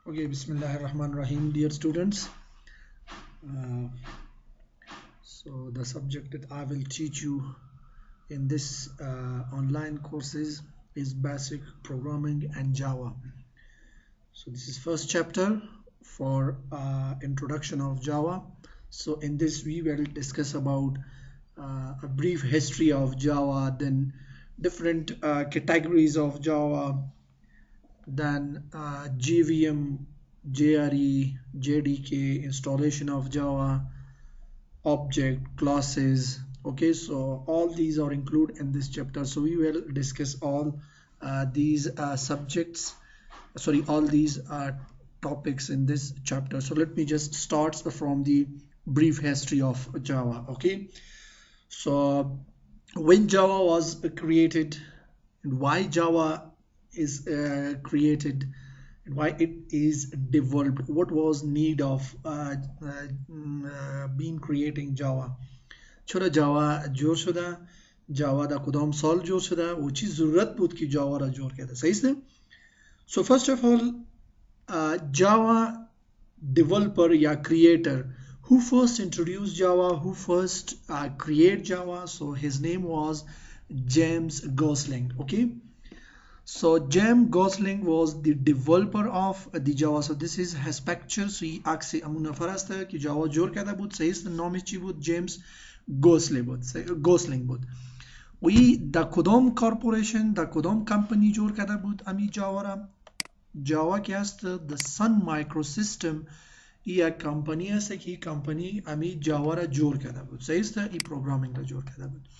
Okay, Bismillahirrahmanirrahim, dear students. Uh, so the subject that I will teach you in this online courses is basic programming and Java. So this is first chapter for introduction of Java. So in this we will discuss about a brief history of Java, then different categories of Java, then JVM, JRE, JDK, installation of Java, object, classes. Okay, so all these are included in this chapter. So we will discuss all these subjects, sorry, all these topics in this chapter. So let me just start from the brief history of Java. Okay, so when Java was created and why Java is created and why it is developed, what was need of being creating Java. چرا جاوا جور شده، جاوا در کدام سال جور شده و چی ضرورت بود که جاوا را جور کرده. صحیح است؟ So first of all, Java developer या creator who first introduced Java, who first create Java, so his name was James Gosling. Okay, so James Gosling was the developer of the Java. So this is his picture. So he عکس امون نفر است که جاوا جور کرده بود. صحیح است؟ نامش چی بود؟ جیمز گوسلینگ بود. وی در کدام کارپوریشن، در کدام کمپانی جور کرده بود امی جاوا را؟ جاوا که است د سن مایکرو سیستم یک کمپانی است که این کمپانی امی جاوا را جور کرده بود. صحیح است؟ این پروگرامینگ را جور کرده بود.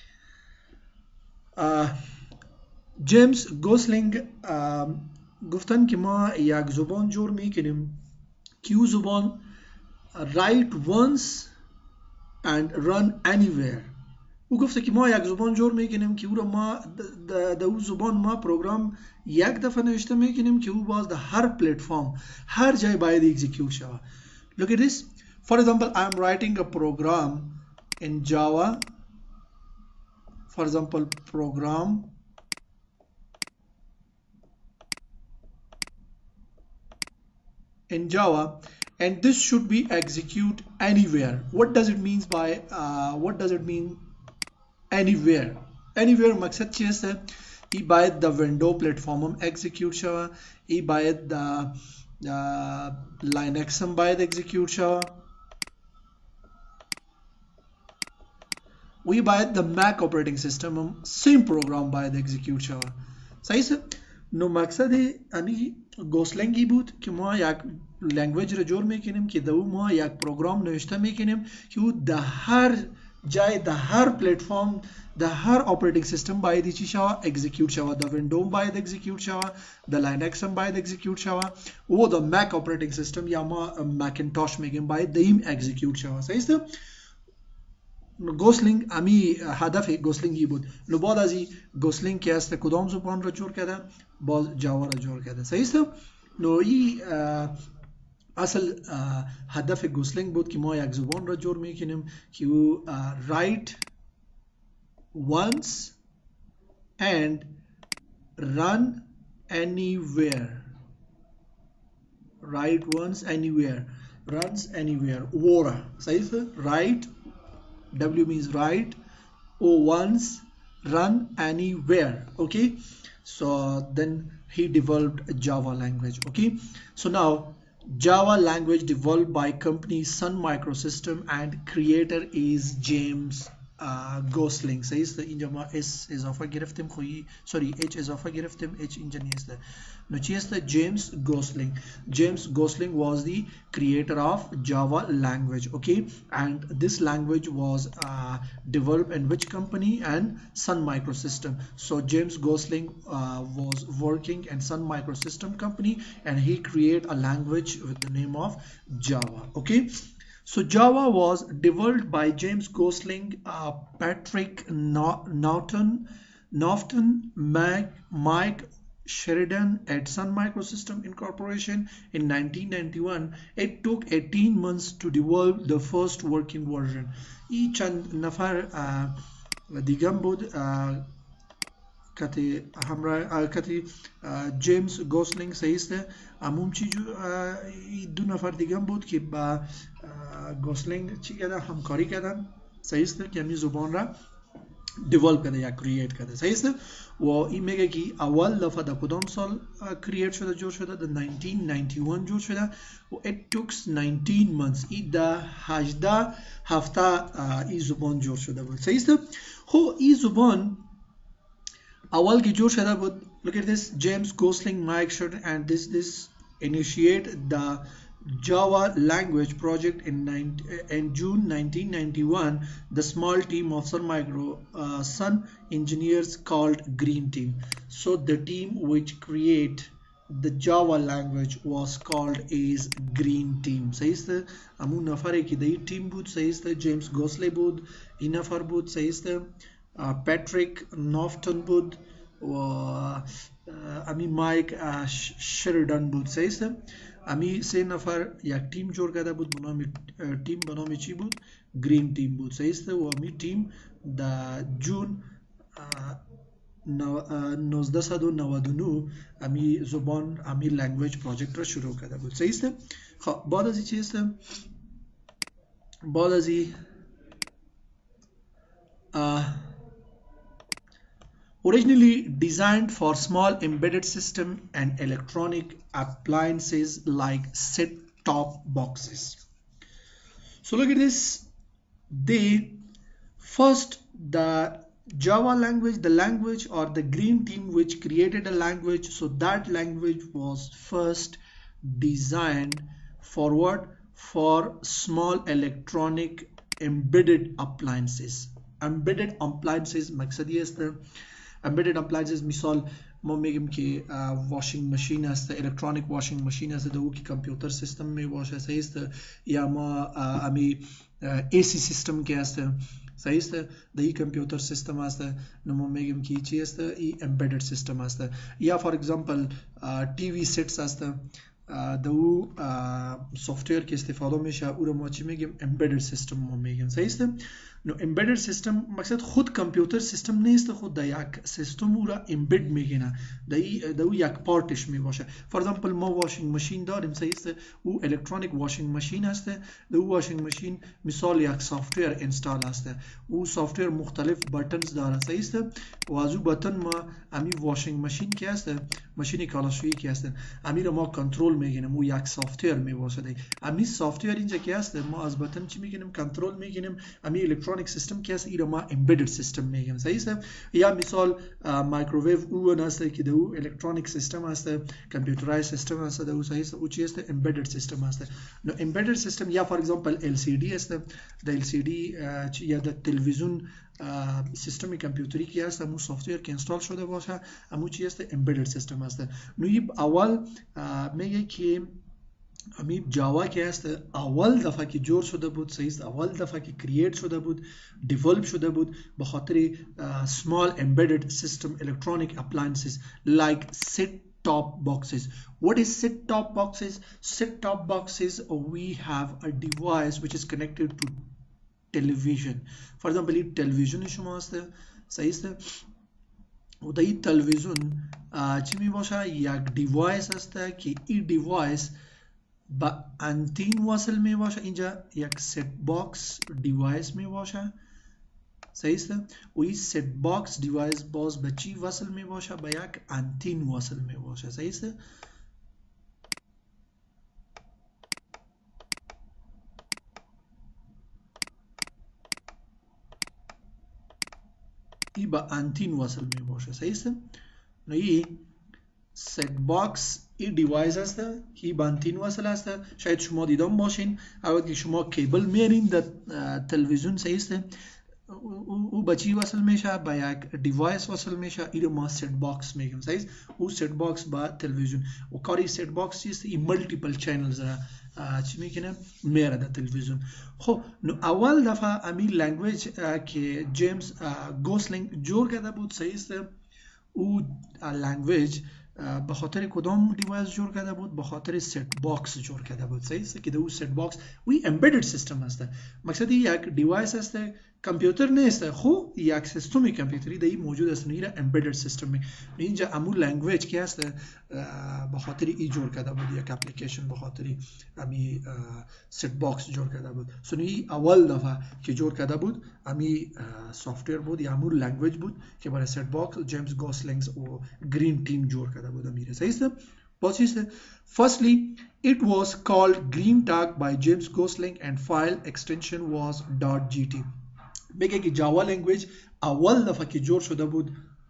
جیمز گوسلینگ گفتن که ما یک زبان جور میکنیم که او زبان write once and run anywhere. او گفته که ما یک زبان جور میکنیم که او را ما در او زبان ما پروگرام یک دفعه نوشته میکنیم که او باز در هر پلتفرم هر جای باید اکزیکیوت شود. Look at this. For example, I am writing a program in Java. For example, program in Java, and this should be execute anywhere. What does it mean by anywhere? Anywhere مقصد چی است؟ ای باید در ویندو پلتفرم هم execute شود، ای باید در لینکس هم باید execute شود، وی باید در مک operating system هم same program باید execute شود. صحیح است؟ نو مقصد امی گوسلینگی بود که ما یک لنگویج رو جور میکنیم که در ما یک پروگرام نوشته میکنیم که او در هر جای، در هر پلتفرم، در هر آپریتینگ سیستم باید چی شود؟ اکزیکیوت شود. در ویندو باید اکزیکیوت شود، در لینکس هم باید اکزیکیوت شود و در مک آپریتینگ سیستم یا ما مکینتاش میگیم باید دیم اکزیکیوت شود. صحیح است؟ گوسلینگ امی هدف گوسلینگی بود. نو بعد از این گوسلینگ که است کدام زبان را جور کرده؟ باز جاوا را جور کرده. صحیح است؟ نو این اصل هدف گوسلینگ بود که ما یک زبان را جور میکنیم که او write once and run anywhere. write once anywhere, runs anywhere. وورا. صحیح است؟ write W means write, O once, run anywhere. Okay, so then he developed Java language. Okay, so now Java language developed by company Sun Microsystem and creator is James Gosling. صحیح است؟ اینجا ما S اضافه گرفتیم خویی، sorry H اضافه گرفتیم، H اینجا نیست. نو چی است؟ James Gosling. James Gosling was the creator of Java language. Okay, and this language was developed in which company? And Sun Microsystem. So James Gosling was working in Sun Microsystem company and he created a language with the name of Java. Okay, so Java was developed by James Gosling, Patrick Norton, Mike Sheridan at Sun Microsystem Incorporation in 1991. It took 18 months to develop the first working version. این چند نفر دیگه بود کتی همراه کتی جیمز گوسلینگ صحیح است. همون چی دو نفر دیگه هم بود که با گوسلینگ چی کردن همکاری کردن صحیح است که همین زبان را دیولپ کرده یا کرییت کرده صحیح است. و این میگه که اول دفعه در کدام سال کرییت شده جور شده در 1991 جور شده و it took 19 months این در 18 هفته این زبان جور شده بود صحیح است. خب این زبان اول که جور شده بود look at this James Gosling Mike Sheridan and this initiate the Java language project in June 1991. The small team of Sun Micro Sun engineers called Green Team. So the team which create the Java language was called as Green Team. صحیح است. همون نفری که در تیم بود صحیح است جیمز گوسلی بود. این نفر بود صحیح است پاتریک نافتون بود و امی مایک شریدن بود صحیح است. امی سه نفر یک تیم جور کرده بود به نام تیم به نام چی بود گرین تیم بود صحیح است. و امی تیم در جون 1999 امی زبان امی لنگویج پروژکت را شروع کرده بود صحیح است. خب بعد از این چی است بعد از این originally designed for small embedded system and electronic appliances like set-top boxes. So look at this. The Java language, the language or the green team which created a language, so that language was first designed for what? For small electronic embedded appliances. Embedded appliances مقصد یہ است embedded appliances مثال ما میگیم که واشنگ ماشین است الکترونیک واشنگ ماشین است دو که کامپیوتر سیستم می باشه صحیح است یا ما امی AC سیستم که است صحیح است دهی کامپیوتر سیستم است نو ما میگیم که چی است ای embedded سیستم است یا فور ایگزامپل وی سیتس است دو سافتویر که استفاده میشه او رو ما چی میگیم embedded سیستم ما میگیم صحیح است. نو embedded سیستم مقصد خود کامپیوتر سیستم نیست خود در یک سیستم او را embedded میگینه در او یک پارتش می باشه. فور ایگزامپل ما واشنگ ماشین داریم صحیح است او الکترونیک واشنگ ماشین است در او واشنگ ماشین مثال یک سافتویر انستال است او سافتویر مختلف بٹنز داره صحیح است و از او بٹن ما امی واشنگ ماشین که است ماشین کالاشویی که است امی را ما کنترل میگیریم او یک سافتویر می باشه امی سافتویر اینجا که است ما از بٹن چی میگیریم کنترل میگیریم امی الکترونیک سیستم که است ایرا ما embedded سیستم میگیم صحیح است. یا مثال مایکروویو اون است که دو الکترونیک سیستم است کامپیوترایز سیستم است دو صحیح است او چی است embedded سیستم است. نو embedded سیستم یا فور ایگزامپل LCD است د LCD یا د تلویزیون سیستم کامپیوتری که است همون سافتویر که اینستال شده باشه همون چی است embedded سیستم است. نو اول میگه که امی جاوا که است اول دفعه که جور شده بود صحیح است اول دفعه که کرییت شده بود دیولپ شده بود به خاطر small embedded system electronic appliances like set-top boxes. What is set-top boxes? Set-top boxes we have a device which is connected to television. For example این تلویزیون شما است صحیح است و در این تلویزیون چی می باشه یک دیوایس است که این دیوایس با انتین وصل می باشه اینجا یک set box دیوایس می باشه صحیح است و این set box دیوایس باز به چی وصل می باشه با یک انتین وصل می باشه صحیح است. این با انتین وصل می باشه صحیح است. نو این set box این دیوایس است که با انتین وصل است شاید شما دیدم باشین اول که شما کیبل میارین در تلویزیون صحیح است او با چی وصل میشه با یک دیوایس وصل میشه این ما set box میگیم صحیح است. او set box با تلویزیون و کاری set box چیست این ملتیپل چینلز را چی میکنه میاره در تلویزیون. خب نو اول دفعه امی لنگویج که جیمز گوسلینگ جور کرده بود صحیح است او لنگویج به خاطر کدام دیوایس جور کرده بود به خاطر set box جور کرده بود صحیح است که دو set box وی embedded سیستم است مقصد یک دیوایس است کامپیوتر نیست خو یک سیستم کامپیوتری در این موجود است نیره امبیدد سیستم اینجا امون لنگویج که است به خاطر ای جور کرده بود یک اپلیکیشن به خاطر امی سیت باکس جور کرده بود سنی اول دفعه که جور کرده بود امی سافتویر بود یا امون لنگویج بود که برای سیت باکس جیمز گوسلینگز و گرین تیم جور کرده بود امیره صحیح است باز چیست firstly it was called green tag by James Gosling and file extension was .gt میگه که جاوا لنگویج اول دفعه که جور شده بود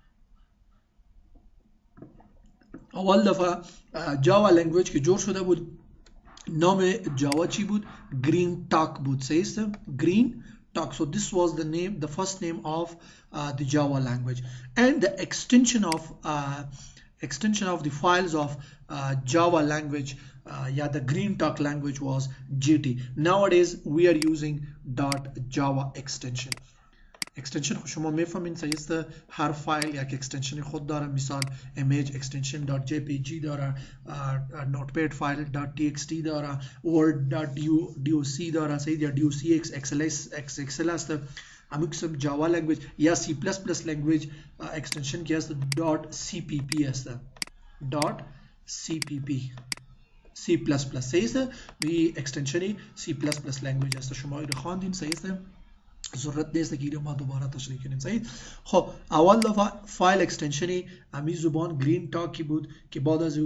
جاوا لنگویج که جور شده بود نام جاوا چی بود گرین تاک بود صحیح است گرین talk. So this was the first name of the Java language, and the extension of the files of Java language, the green talk language was GT. Nowadays we are using .java extension. extension شما میفهمین صحیح است هر فایل یک extension خود داره مثال image extension .jpg داره notepad file .txt داره word.doc داره صحیح یا docx xls است همین قسم جاوا لنگویج یا C++ لنگویج extension که است .cpp است .cpp C++ صحیح است این extension C++ لنگویج است شما رو خواندین صحیح است ضرورت نیست که ما دوباره تشریح کنیم صحیح خب اول دفعه فایل اکستنشنی امی زبان گرین تاکی بود که بعد از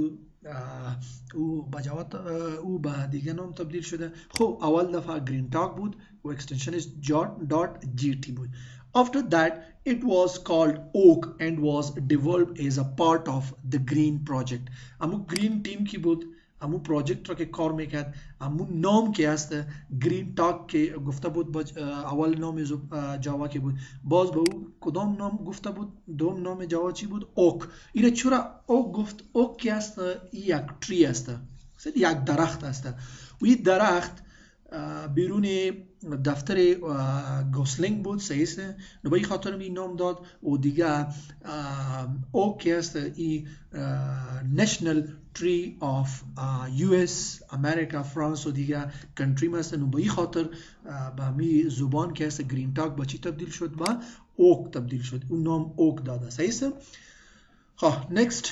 او به دیگه نام تبدیل شده خب اول دفعه گرین تاک بود و اکستنشنش .gt بود after that it was called oak and was developed as a part of the green project امو گرین تیم کی بود امو پروژکت را که کار میکرد امو نام که است گرین تاک که گفته بود اول نام جاوا که بود باز به او کدام نام گفته بود دوم نام جاوا چی بود اوک اینه چرا اوک گفت اوک که است یک تری است یک درخت است و این درخت بیرون دفتر گوسلینگ بود صحیح است نو به این خاطر این نام داد و دیگه اوک که است این نشنل تری آف US امریکا فرانس و دیگه کنتری است نو به این خاطر به می زبان که است گرین تاک با چی تبدیل شد با اوک تبدیل شد اون نام اوک داده صحیح است خب نکست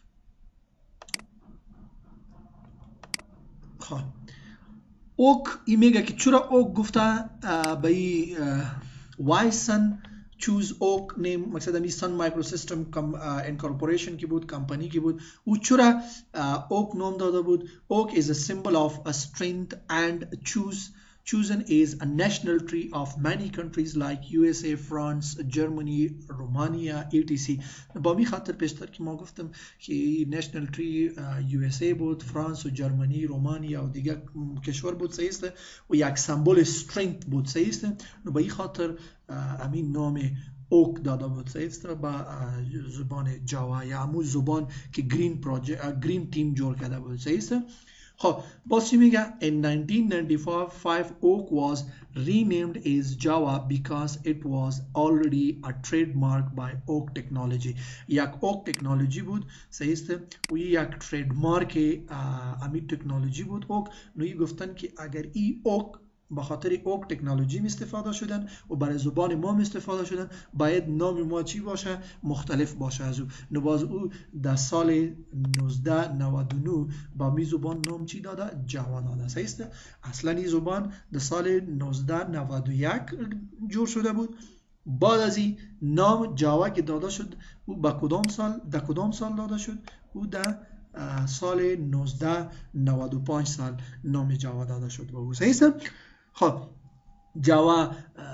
خب اوک این میگه که چرا اوک گفته به این why sun choose oak name مقصد همی sun microsystem incorporation کی بود کمپانی کی بود او چرا اوک نام داده بود اوک is a symbol of a strength and chosen is a national tree of many countries like USA, France, Germany, Romania, etc. با می خاطر پیشتر که ما گفتم که national tree USA بود فرانس و جرمنی رومانیا و دیگه کشور بود صحیح است و یک سمبل strength بود صحیح است با این خاطر همین نام اوک داده بود صحیح است با زبان جاوا یا همون زبان که گرین تیم جور کرده بود صحیح است خب باز چی میگه in 1995 oak was renamed as java because it was already a trademark by oak technology یک oak technology بود صحیح است و یک trademark امی تکنولوژی بود oak نوی گفتن که اگر ای oak به خاطر اوک تکنولوژی می استفاده شدن و برای زبان ما می استفاده شدن باید نام ما چی باشه مختلف باشه از او نباز او در سال 1999 با می زبان نام چی داده جاوا داده صحیح است اصلا این زبان در سال 1991 جور شده بود بعد از این نام جاوا که داده شد او با کدام سال داده شد او در سال 1995 سال نام جاوا داده شد به او صحیح است خب جاوا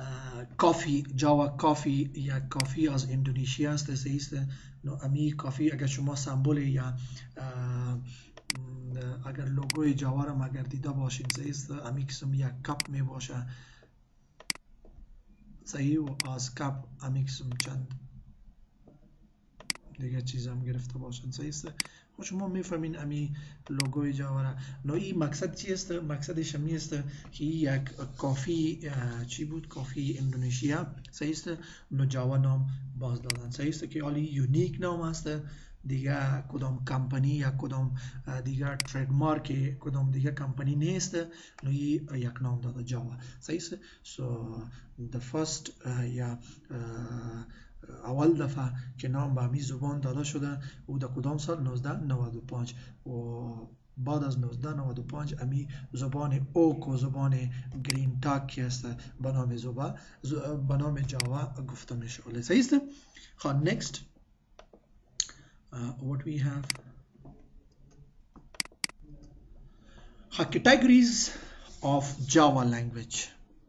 کافی یا کافی از اندونزیا است صحیح است امی کافی اگر شما سمبل یا اگر لوگوی جاوا را اگر دیده باشین صحیح است امی قسم یک کپ می باشه صحیح و از کپ امی قسم چند دیگه چیز هم گرفته باشن صحیح است شما میفهمین امی لوگوی جاوا را نو این مقصد چی است مقصدش همی است که یک کافی چی بود کافی اندونزیا صحیح است نو جاوا نام باز دادن صحیح است که حالی یونیک نام است دیگه کدام کمپانی یا کدام دیگه ترید مارک کدام دیگه کمپانی نیست، نو یک نام داده جاوا. صحیح است. سو the first یا اول دفعه که نام به همین زبان داده شده او در کدام سال؟ 1995. و بعد از 1995 امی زبان اوک و زبان گرین تاک که است به نام جاوا گفته میشه. صحیح است. خب next what we have categories of Java language.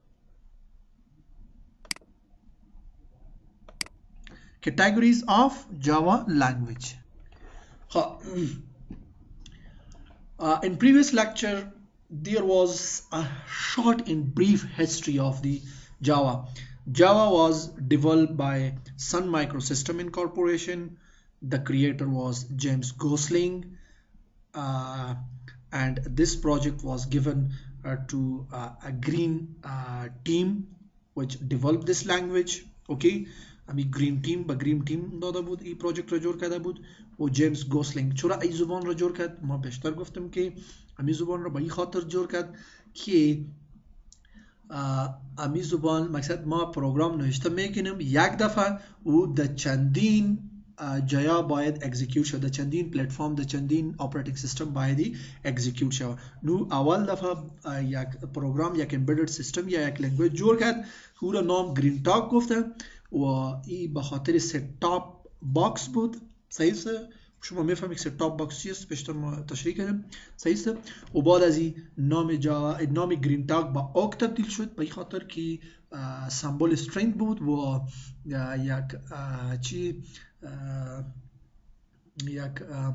Categories of Java language. In previous lecture there was a short and brief history of the Java. Java was developed by Sun Microsystem Incorporation. The creator was James Gosling, and this project was given to a green team which developed this language. Okay, امی گرین تیم داده بود این پروژکت را جور کرده بود و جیمز گوسلینگ. چرا این زبان را جور کرد؟ ما بیشتر گفتم که امی زبان را به این خاطر جور کرد که امی زبان مقصد ما پروگرام نوشته میکنیم یک دفعه و در چندین جایا باید اکزیکیوت شد، در چندین پلتفرم، در چندین اپراتینگ سیستم باید اکزیکیوت شد. نو اول دفعه یک پروگرام، یک امبیدد سیستم یا یک لنگویج جور کرد که او را نام گرین تاک گفته و این به خاطر ست تاپ باکس بود. صحیح است. شما میفهمید ست تاپ باکس چیست، بیشتر ما تشریح کردیم. صحیح است. و بعد از این نام گرین تاک با اوک تبدیل شد به خاطر که سمبل استرینگ بود و یک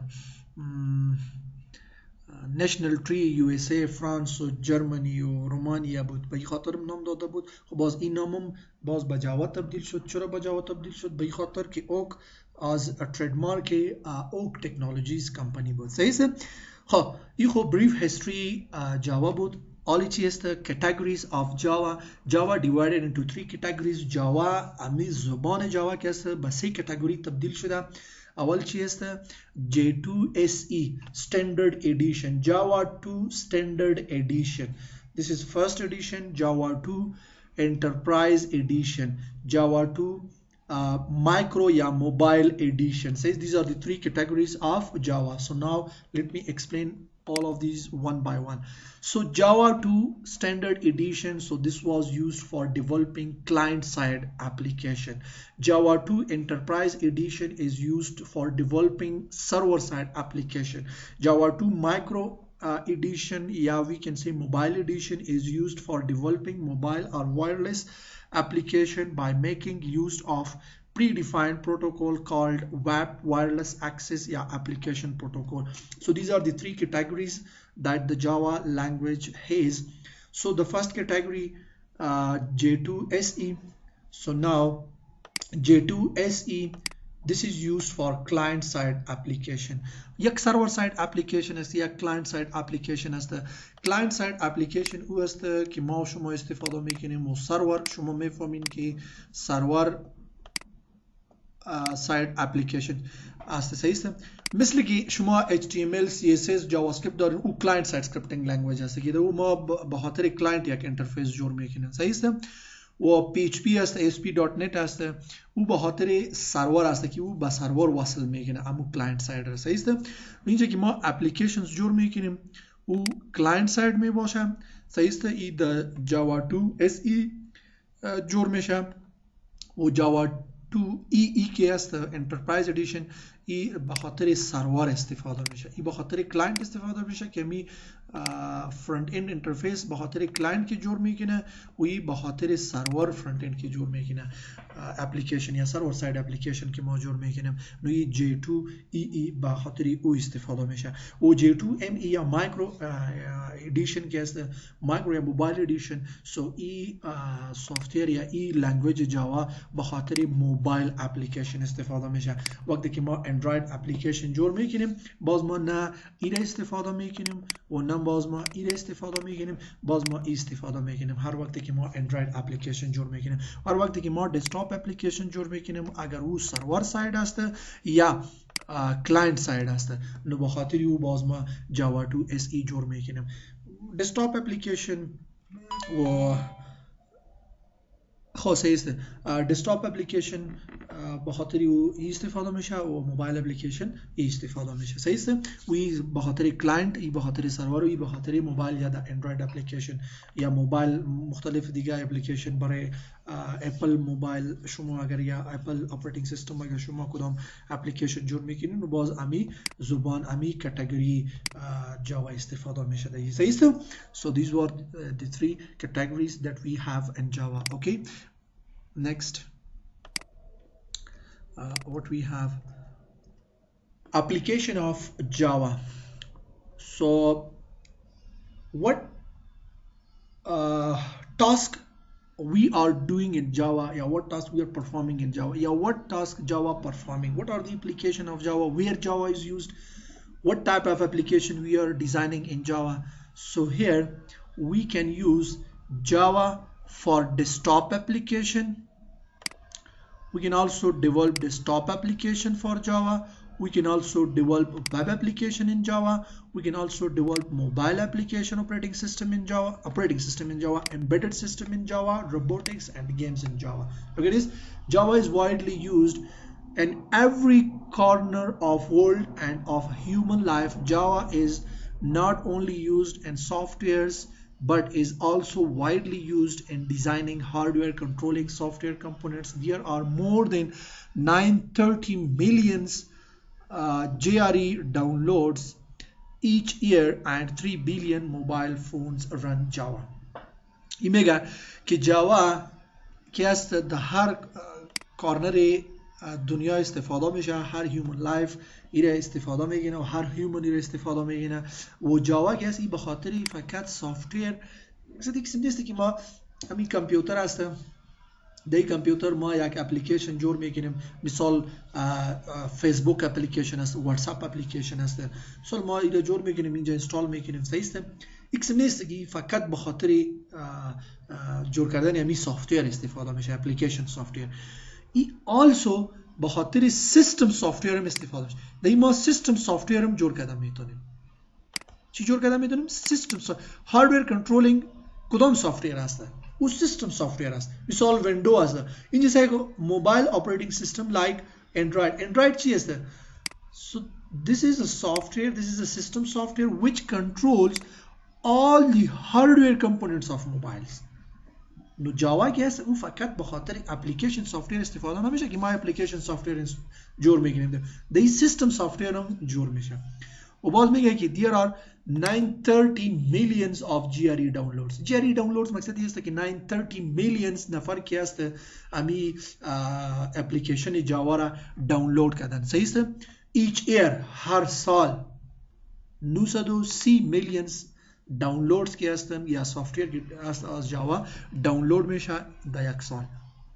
نشنل تری یو اس ای، فرانس و جرمنی و رومانیا بود، به این خاطر نام داده بود. خب باز این نامم باز به جاوا تبدیل شد. چرا به جاوا تبدیل شد؟ به این خاطر که اوک از ترید مارک اوک تکنولوژیز کمپانی بود. صحیح است. خب این خب بریف هیستوری جاوا بود. All چی است؟ categories of Java. Java divided into 3 categories. جاوا امی زبان جاوا که است به 3 کاتگوری تبدیل شده. اول چی است؟ J2SE Standard Edition. Java 2 Standard Edition. This is first edition. Java 2 Enterprise Edition. Java 2 Micro या Mobile Edition. Says these are the 3 categories of Java. So now let me explain all of these one by one. So Java 2 Standard Edition, so this was used for developing client-side application. Java 2 Enterprise Edition is used for developing server-side application. Java 2 Micro Edition, yeah, we can say Mobile Edition, is used for developing mobile or wireless application by making use of predefined protocol called WAP, wireless access application protocol. So these are the 3 categories that the Java language has. So the first category, J2SE. So now J2SE, this is used for client side application. یک server side application است، یک client side application است. client side application او است که ما شما استفاده میکنیم و سرور شما میفهمین که سرور ساید اپلیکیشن است. صحیح است. مثل که شما HTML CSS JavaScript دارین او client side scripting language است که او ما به خاطر کلاینت یک اینترفیس جور میکنیم. صحیح است. و PHP است، ASP.NET است، او به خاطر سرور است که او به سرور وصل میکنه، اما کلاینت ساید است. صحیح است. اینجا که ما اپلیکیشنز جور میکنیم او کلاینت ساید می باشه. صحیح است. این در Java 2 SE جور میشه و Java 2 که است انترپرایز ادیشن ای به خاطر سرور استفاده میشه، ای به خاطر کلاینت استفاده میشه که می فرانت اند اینترفیس به خاطر کلاینت که جور میکنه و ای به خاطر سرور فرانت اند که جور میکنه اپلیکیشن یا سرور ساید اپلیکیشن که ما جور میکنیم. نو ای J2EE به خاطر او استفاده میشه و J2ME یا مایکرو ادیشن که است مایکرو یا موبایل ادیشن. سو ای سافتویر یا ای لنگویج جاوا به خاطر موبایل اپلیکیشن استفاده میشه. وقتی که ما اندروید اپلیکیشن جور میکنیم باز ما نه ای را استفاده میکنیم و نه باز ما ای را استفاده میکنیم، باز ما ای استفاده میکنیم. هر وقتی که ما اندروید اپلیکیشن جور میکنیم، هر وقتی که ما دسکتاپ اپلیکیشن جور میکنیم، اگر او سرور ساید است یا کلاینت ساید هسته نو بخاطر او باز ما جاوا 2 SE جور میکنیم دسکتاپ اپلیکیشن و خاصه است دسکتاپ اپلیکیشن به خاطر او استفاده میشه و موبایل اپلیکیشن استفاده میشه صحیح است و به خاطر کلاینت ای به خاطر سرور و ای به خاطر موبایل یا اندروید اپلیکیشن یا موبایل مختلف دیگه اپلیکیشن برای اپل موبایل شما اگر یا اپل اپراتینگ سیستم اگر شما کدام اپلیکیشن جور میکنین و باز امی زبان امی کاتگوری جاوا استفاده میشه دیگه صحیح است so these were the three categories that we have in Java. Okay, next what we have, application of Java. So what task we are doing in Java, yeah, what task we are performing in Java, yeah, what task Java performing, what are the application of Java, where Java is used, what type of application we are designing in Java. So here we can use Java for desktop application. We can also develop desktop application for Java. We can also develop web application in Java. We can also develop mobile application operating system in Java, embedded system in Java, robotics and games in Java. Look at this. Java is widely used in every corner of world and of human life. Java is not only used in softwares but is also widely used in designing hardware, controlling software components. There are more than 930 millions JRE downloads each year and 3 billion mobile phones run Java. این میگه که جاوا که است در هر کارنر دنیا استفاده میشه، هر هیومن لایف ایره استفاده میگیره و هر هیومن ایره استفاده میگیره و جاوا که است این به خاطر فقط سافتویر مثلا یک نیست که ما همین کامپیوتر هست در کامپیوتر ما یک اپلیکیشن جور میکنیم مثال فیسبوک اپلیکیشن است، واتساپ اپلیکیشن است، مثال ما ایره جور میکنیم اینجا اینستال میکنیم صحیح است یک نیست که فقط به خاطر جور کردن همین سافتویر استفاده میشه اپلیکیشن سافتویر ای also به خاطر سیستم سافتویر هم استفاده میشه. در ما سیستم سافتویر هم جور کردن میتونیم. چی جور کردن میتونیم؟ سیستم هاردویر کنترولینگ کدام سافتویر هست؟ او سیستم سافتویر است. مثال ویندو هست. این جیسا که موبایل آپریٹنگ سیستم لایک اندروید چی هست؟ So this is a software, this is a system software which controls all the hardware components of mobiles. نو جاوا که هست اون فقط به خاطر اپلیکیشن سافتویر استفاده نمیشه که ما اپلیکیشن سافتویر جور میگیریم در این سیستم سافتویر هم جور میشه و باز میگه که there are 930 millions of GRE downloads. GRE downloads مقصد این است که 930 millions نفر که هست امی اپلیکیشن جاوا را دانلود کردن صحیح است each year هر سال 930 millions دانلودز که هستن یا سافتویر که هست از جاوا دانلود میشه در یک سال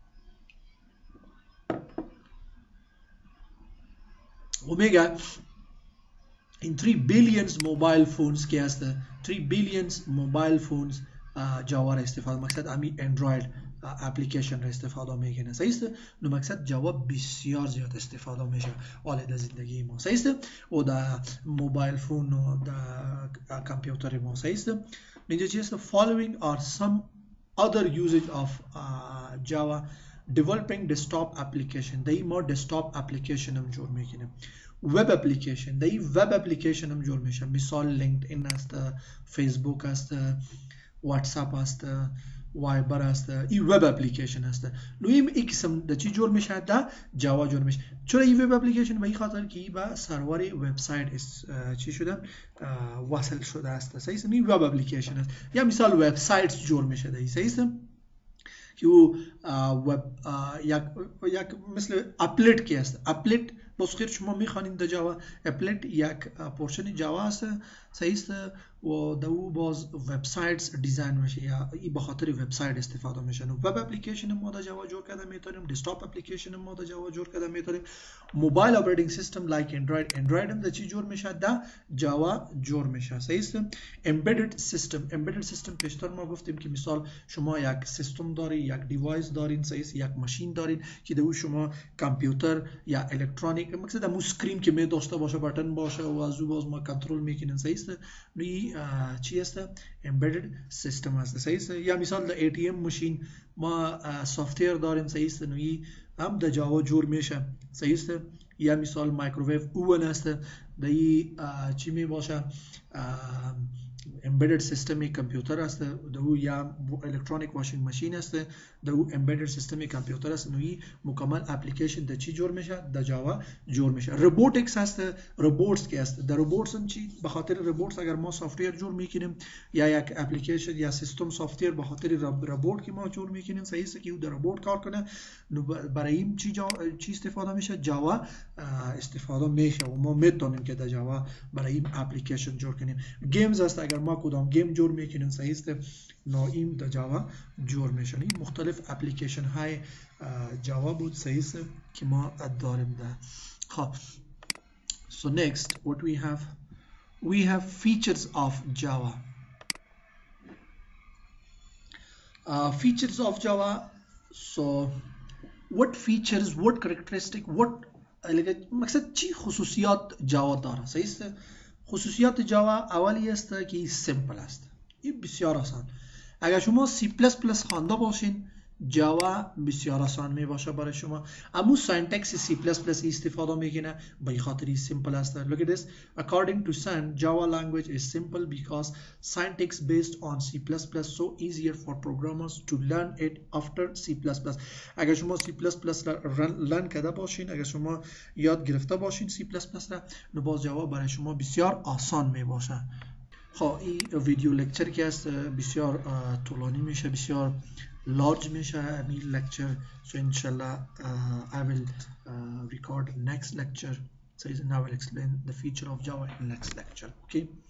و میگه in 3 billions mobile phones که هست 3 billions mobile phones جاوا را استفاده مقصد امی اندروید اپلیکیشن را استفاده میکنه صحیح است نو مقصد جاوا بسیار زیاد استفاده میشه حال در زندگی ما صحیح است و در موبایل فون و در کامپیوتر ما صحیح است اینجا چی است following are some other usage of Java developing desktop application در ما desktop application هم جور میکنه وب اپلیکیشن در وب اپلیکیشن هم جور میشه مثال لینکدین است فیسبوک است واتساپ است وایبر است این وب اپلیکیشن است نو این قسم د چی جور میشه دا جاوا جور میشه چرا این وب اپلیکیشن به این خاطر که با سرور وبسایت چی شده وصل شده است صحیح است این وب اپلیکیشن است یا مثال وبسایت جور میشه دا صحیح است که وب یک مثل اپلت کی است اپلت بسخیر شما میخوانید در جاوا اپلت یک پورشن جاوا است صحیح است. و دو باز وبسایتس دیزاین میشه یا ای به خاطر وبسایت استفاده میشه. وب اپلیکیشن ما در جاوا جور کرده میتونیم، دسکتاپ اپلیکیشن ما در جاوا جور کرده میتونیم، موبایل اپریتینگ سیستم لایک اندروید هم در چی جور میشه؟ در جاوا جور میشه. صحیح است. امبدد سیستم پیشتر ما گفتیم که مثال شما یک سیستم داری، یک دیوایس دارین، صحیح است، یک ماشین دارین که دو شما کامپیوتر یا الکترونیک مقصد مو اسکرین که می داشته باشه، بٹن باشه و از او باز ما کنترل میکنیم. صحیح است. نوی چی است؟ امبدد سیستم است. صحیح است. یا مثال در ای تی ام ماشین ما سافتویر داریم. صحیح است. نوی هم در جاوا جور میشه. صحیح است. یا مثال مایکروویو اوون است، دایی چی می باشه؟ embedded system کامپیوتر است، دو یا الکترونیک واشینگ ماشین است، دو embedded system کامپیوتر است. نوی مکمل اپلیکیشن در چی جور میشه؟ در جاوا جور میشه. روبوتکس است، روبوتس که است، در روبوتس هم چی؟ به خاطر روبوتس اگر ما سافتویر جور میکنیم یا یک اپلیکیشن یا سیستم سافتویر به خاطر روبوت که ما جور میکنیم، صحیح است، که او در روبوت کار کنه، برای این چی استفاده میشه؟ جاوا استفاده میشه و ما میتونیم که در جاوا برای این اپلیکیشن جور کنیم. گیمز است، اگر ما کدام گیم جور میکنیم، صحیح است، این در جاوا جور میشه. این مختلف اپلیکیشن های جاوا بود، صحیح است، که ما داریم در. خب so next what we have features of Java. Features of Java. So what features, what characteristic, what مقصد چی خصوصیات جاوا داره؟ صحیح است. خصوصیات جاوا اولی است که سیمپل است، این بسیار آسان. اگر شما C++ خوانده باشین جاوا بسیار آسان می باشه برای شما. اما سینتکس C++ استفاده میکنه به خاطر سیمپل است. Look at this. According to Sun, Java language is simple because syntax based on C++, so easier for programmers to learn it after C++. اگر شما C++ لرن کرده باشین، اگر شما یاد گرفته باشین C++ را، نو باز جاوا برای شما بسیار آسان می باشه. خب این ویدیو لکچر که است بسیار طولانی میشه، بسیار large میشه این لکچر. So inshallah I will record next lecture. So now I will explain the feature of Java in next lecture. Okay.